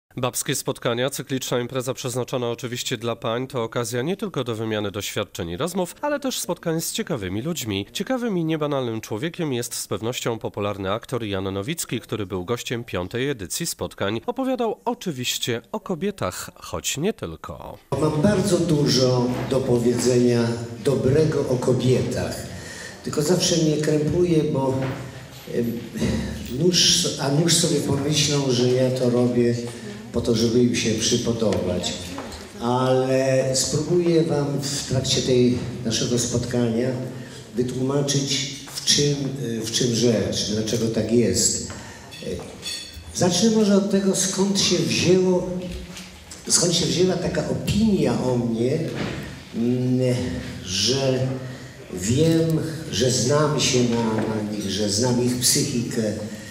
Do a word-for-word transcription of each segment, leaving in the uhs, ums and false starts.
Babskie spotkania, cykliczna impreza przeznaczona oczywiście dla pań, to okazja nie tylko do wymiany doświadczeń i rozmów, ale też spotkań z ciekawymi ludźmi. Ciekawym i niebanalnym człowiekiem jest z pewnością popularny aktor Jan Nowicki, który był gościem piątej edycji spotkań. Opowiadał oczywiście o kobietach, choć nie tylko. Mam bardzo dużo do powiedzenia dobrego o kobietach, tylko zawsze mnie krępuje, bo nóż, a nóż sobie pomyślą, że ja to robię po to, żeby im się przypodobać. Ale spróbuję wam w trakcie tej naszego spotkania wytłumaczyć, w czym, w czym rzecz, dlaczego tak jest. Zacznę może od tego, skąd się wzięło, skąd się wzięła taka opinia o mnie, że wiem, że znam się na, na nich, że znam ich psychikę,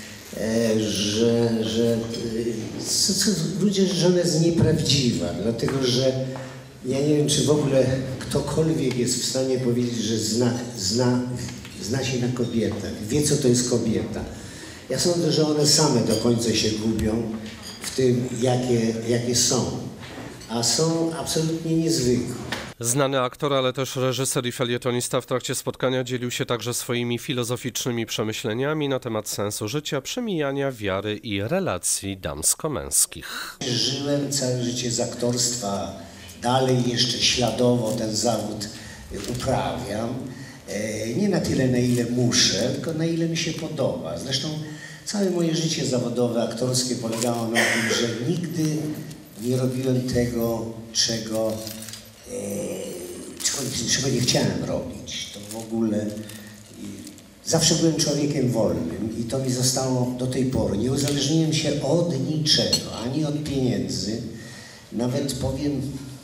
że, że co, co, ludzie, że ona jest nieprawdziwa, dlatego że ja nie wiem, czy w ogóle ktokolwiek jest w stanie powiedzieć, że zna, zna, zna się na kobietach, wie, co to jest kobieta. Ja sądzę, że one same do końca się gubią w tym, jakie, jakie są, a są absolutnie niezwykłe. Znany aktor, ale też reżyser i felietonista w trakcie spotkania dzielił się także swoimi filozoficznymi przemyśleniami na temat sensu życia, przemijania wiary i relacji damsko-męskich. Żyłem całe życie z aktorstwa, dalej jeszcze śladowo ten zawód uprawiam. Nie na tyle, na ile muszę, tylko na ile mi się podoba. Zresztą całe moje życie zawodowe, aktorskie polegało na tym, że nigdy nie robiłem tego, czego Czego, czego nie chciałem robić, to w ogóle zawsze byłem człowiekiem wolnym i to mi zostało do tej pory. Nie uzależniłem się od niczego, ani od pieniędzy. Nawet powiem,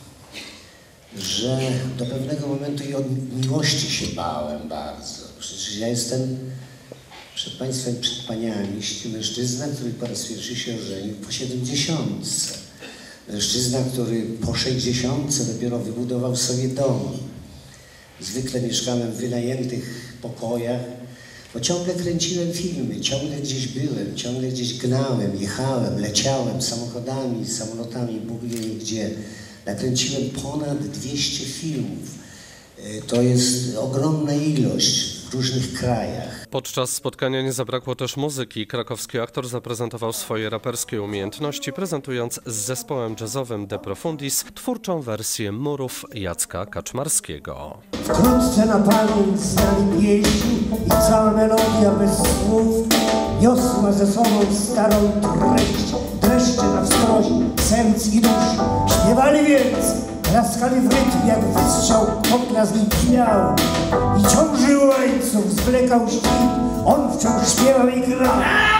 że do pewnego momentu i od miłości się bałem bardzo. Przecież ja jestem przed Państwem, przed Paniami, mężczyzna, który po raz pierwszy się ożenił po siedemdziesiątce. Mężczyzna, który po sześćdziesiątce dopiero wybudował sobie dom. Zwykle mieszkałem w wynajętych pokojach, bo ciągle kręciłem filmy, ciągle gdzieś byłem, ciągle gdzieś gnałem, jechałem, leciałem samochodami, samolotami, Bóg wie gdzie. Nakręciłem ponad dwieście filmów. To jest ogromna ilość w różnych krajach. Podczas spotkania nie zabrakło też muzyki. Krakowski aktor zaprezentował swoje raperskie umiejętności, prezentując z zespołem jazzowym De Profundis twórczą wersję Murów Jacka Kaczmarskiego. Wkrótce na pamięć znali pieśni i cała melodia bez słów niosła ze sobą starą treść, dreszcze na wskroś serc i dusz. Śpiewali więc, klaskali w rytm jak wystrzał, okna z nich brzmiał i ciążył łańcuch, zwlekał ścig, on wciąż śpiewał i grał.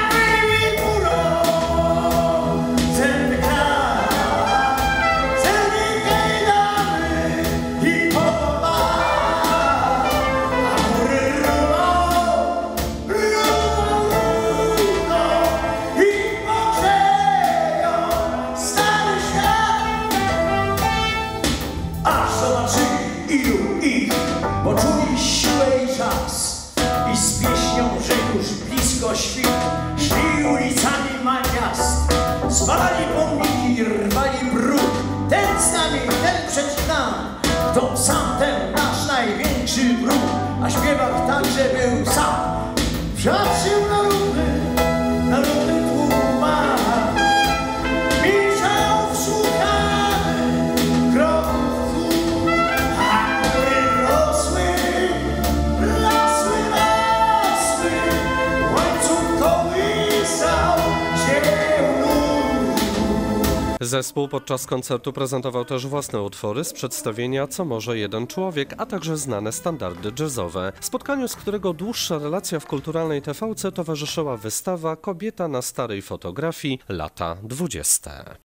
Bo czuli siłę i czas i z pieśnią, że już blisko świt szli ulicami ma miast, spalali pomniki, rwali brud, ten z nami, ten przed nami, to sam ten nasz największy wróg, a śpiewak także był sam. Patrzył na równy, na równy tłumach, milczał wsłuchany kroków. Zespół podczas koncertu prezentował też własne utwory z przedstawienia Co może jeden człowiek, a także znane standardy jazzowe. Spotkaniu, z którego dłuższa relacja w kulturalnej T V C towarzyszyła wystawa Kobieta na starej fotografii lata dwudzieste.